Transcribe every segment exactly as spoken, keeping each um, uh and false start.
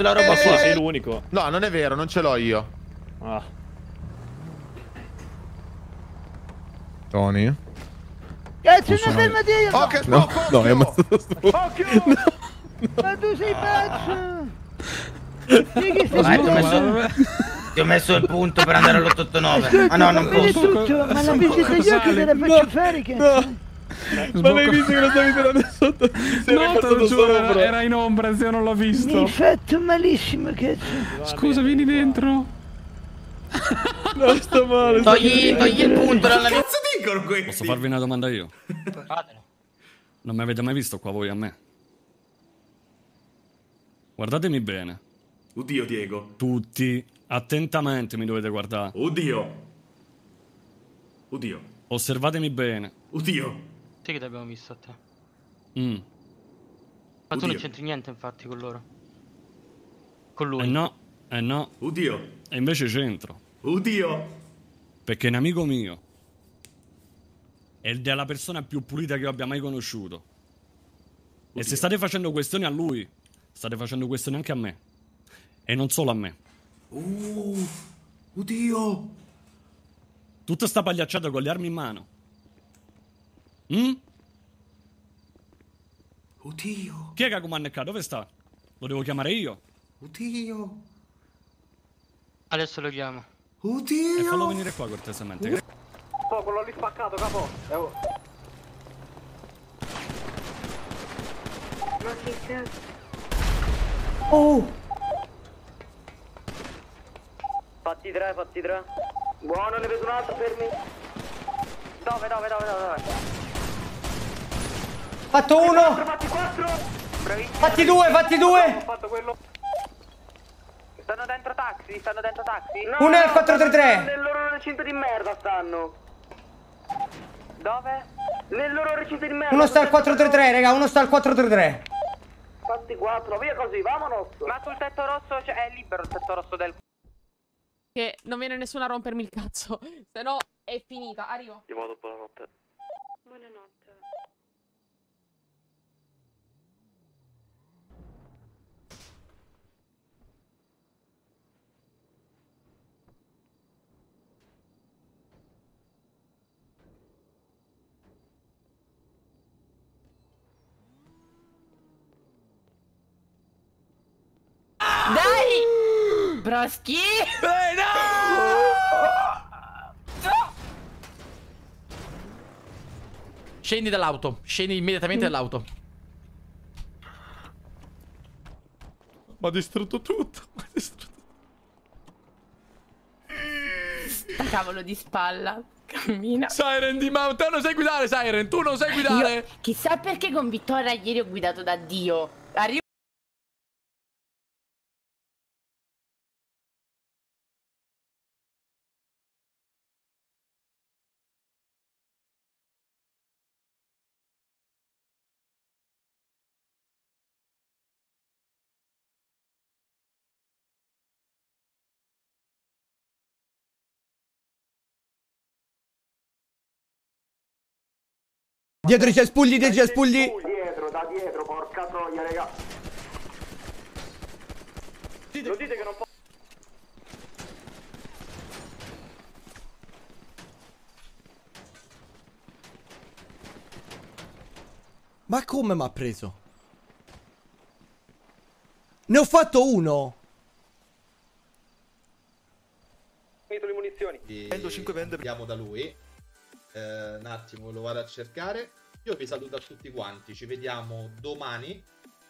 sulla roba eh, qua. Sei l'unico. No, non è vero, non ce l'ho io. Ah. Tony? Cazzo, non fermati io! Oh, che No, sbocco! no, è ammazzato sto. Occhio! Ma tu sei pazzo! Sì, che stai Vai, ti ho facendo? messo... ti ho messo il punto per andare all'otto otto nove. Ah no, non Vedi posso. tutto, ma la visita agli occhi te la faccio fare, cazzo! Ma l'hai visto che lo stavi tirando sotto? Sei No, te lo giuro, era, sopra. era in ombra, se io non l'ho Mi hai visto. fatto malissimo, cazzo! Scusa, vieni dentro. No, sta male. sta Togli, togli il punto dalla mia... Cazzo dicono questi? Posso farvi una domanda io? Fatelo. Non mi avete mai visto qua voi a me? Guardatemi bene. Oddio, Diego. Tutti, attentamente mi dovete guardare. Oddio. Oddio. Osservatemi bene. Oddio. Sì che ti abbiamo visto a te. Mm. Ma tu Oddio. non c'entri niente infatti con loro. Con lui. Eh no, eh no. Oddio. E invece c'entro. Oddio. Perché è un amico mio. Ed è la persona più pulita che io abbia mai conosciuto. Oddio. E se state facendo questioni a lui, state facendo questioni anche a me. E non solo a me. Uh. Oddio. Tutta sta pagliacciata con le armi in mano. Mm? Oddio. Chi è che ha comandato? Dove sta? Lo devo chiamare io? Oddio. Adesso lo chiamo. Oddio. E fallo venire qua cortesemente. Oh, quello lì spaccato, capo. Eh, oh. Ma che cazzo? Oh! Fatti tre, fatti tre. Buono, ne vedo un altro, fermi. Dove, dove, dove, dove, dove? Fatto uno! Fatti quattro! Bravissimo. Fatti due, fatti due! Ho fatto quello. Stanno dentro taxi, stanno dentro taxi? No, Uno è al no, quattro tre tre. stanno Nel loro recinto di merda stanno. Dove? Nel loro recinto di merda. Uno sta al quattro tre tre, raga, uno sta al quattro tre tre. Fatti quattro, via così, vamonos. Ma sul tetto rosso cioè, è libero il tetto rosso del... Che non viene nessuno a rompermi il cazzo. Se no è finita. Arrivo. Io vado, buonanotte. Buonanotte. Dai! Broschi! Eh, no! Scendi dall'auto, scendi immediatamente dall'auto. Ma ha distrutto tutto. Ma ha distrutto. Sta cavolo di spalla. Cammina. Siren di Mount, te non sai guidare, Siren, tu non sai guidare. Io, chissà perché con Vittoria ieri ho guidato da Dio. Arrivo. Dietro i cespugli, dietro i cespugli. Dietro, da dietro, porca troia, raga. Lo dite che non può... Ma come mi ha preso? Ne ho fatto uno. Finito le munizioni. Andiamo da lui. Eh, un attimo lo vado a cercare. Io vi saluto a tutti quanti. Ci vediamo domani.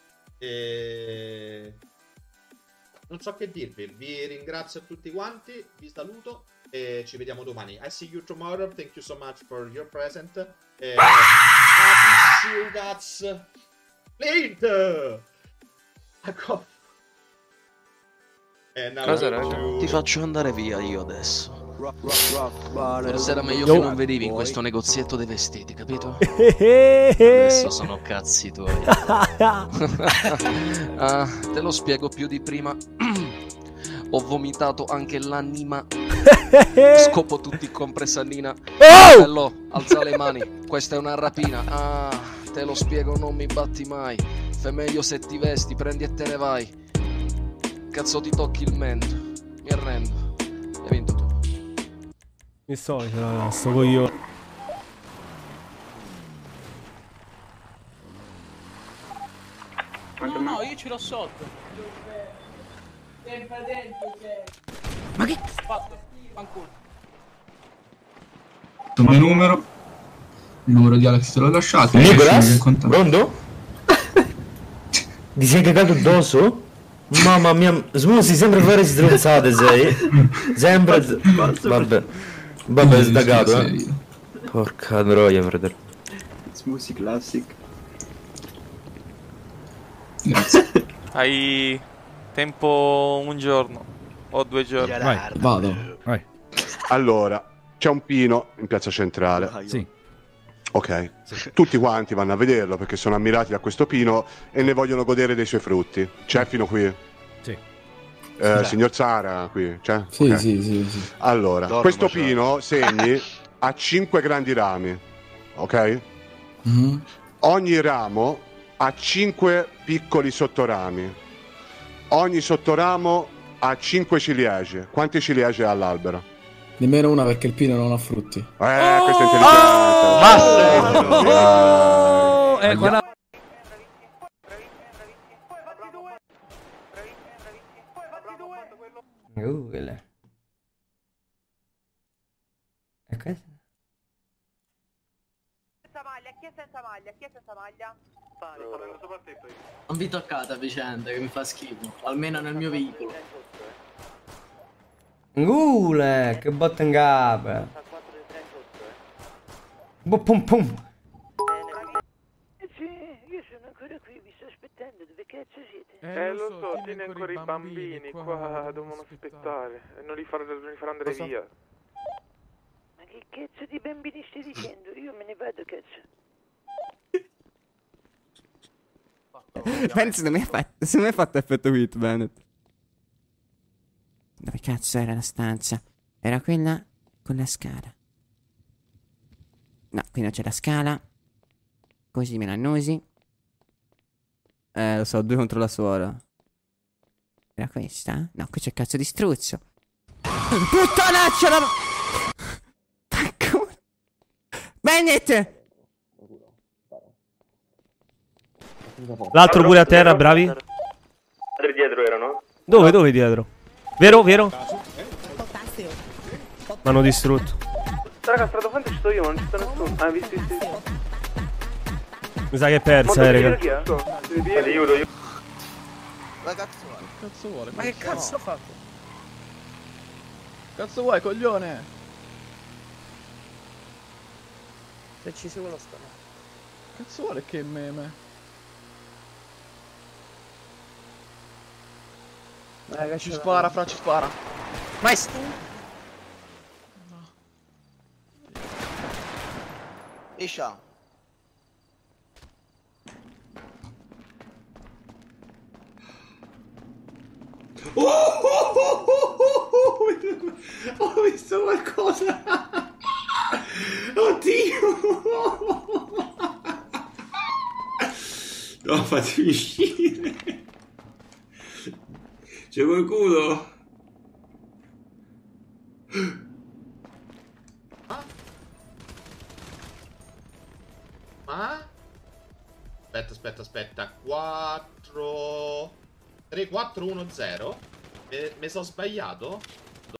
E... non so che dirvi. Vi ringrazio a tutti quanti. Vi saluto. E ci vediamo domani. I see you tomorrow. Thank you so much for your present. E... happy you guys. Flint. Ecco. Eh, no, Cosa, no. ti faccio andare via io adesso. Forse era meglio Yo. che non venivi in questo negozietto dei vestiti, capito? Adesso sono cazzi tuoi. Ah, te lo spiego più di prima. Ho vomitato anche l'anima. Scopo tutti compresannina. Oh! Bello, alza le mani. Questa è una rapina. Ah, te lo spiego, non mi batti mai. Fai meglio se ti vesti, prendi e te ne vai. cazzo ti tocchi il mento. Mi arrendo. Hai vinto tu. Mi so, no, sto coglione. No, no, io ce l'ho sotto. Ma che? Fatto, fanculo. Il mio numero. Il numero di Alex te l'ho lasciato. Nicolas? Pronto? Ti sei cagato addosso? Mamma mia, smusi sempre fare stronzate sei. Sempre. Vabbè. Vabbè, è staccato, eh. Porca troia, fratello. Smoothie classic. Grazie. Hai tempo un giorno o due giorni. Vai, vado. Vai. Allora, c'è un pino in piazza centrale. Sì. Ok. Tutti quanti vanno a vederlo perché sono ammirati da questo pino e ne vogliono godere dei suoi frutti. C'è fino qui? Sì. Eh, signor Zara qui? C'è? Sì, Ok. sì, sì, sì. Allora, Dormo, questo cioè. pino, segni, ha cinque grandi rami. Ok? Mm-hmm. Ogni ramo ha cinque piccoli sottorami. Ogni sottoramo ha cinque ciliegie. Quanti ciliegie ha l'albero? Nemmeno una perché il pino non ha frutti. Eh, questa è intelligenza. Oh, eh, guarda. Google. E questo? Senza maglia, chi è senza maglia? Chi è senza maglia? Non vi toccate a vicenda che mi fa schifo. Almeno nel mio veicolo. Google, che botta in capo. Boh, pum pum. Sì, io sono ancora qui, vi sto aspettando, dove cazzo siete? Eh, lo so, tieni ancora i bambini qua, devono aspettare e non li faranno andare via. Ma che cazzo di bambini stai dicendo? Io me ne vado, cazzo. Penso se mi ha fatto, se mi ha fatto effetto hit, Bennett. Dove cazzo era la stanza? Era quella con la scala. No, qui non c'è la scala. Così me la annusi. Eh, lo so, due contro la suora. Era questa? No, qui c'è il cazzo di struzzo. Puttanaccia la... Fanculo. Bennett! L'altro pure a terra, bravi. Dietro erano? Dove, dove dietro? Vero, vero? M'hanno distrutto. Raga, strada fante ci sto io, non ci sta nessuno. Ah, visto, visto, visto. Mi sa che è persa, eh, raga. Aiuto, io. Ma cazzo vuole? Cazzo vuole? Ma che cazzo ha fatto? Cazzo vuoi, coglione? Se ci seguo lo stomaco. Cazzo vuole che meme? Raga, Ci spara, fra, ci spara. Maestro. Isha. Oh, oh, oh, oh, oh, oh, ho visto qualcosa. Oddio. No, fatemi uscire. C'è qualcuno? Ma? Aspetta, aspetta, aspetta. quattro... tre, quattro, uno, zero. Mi sono sbagliato?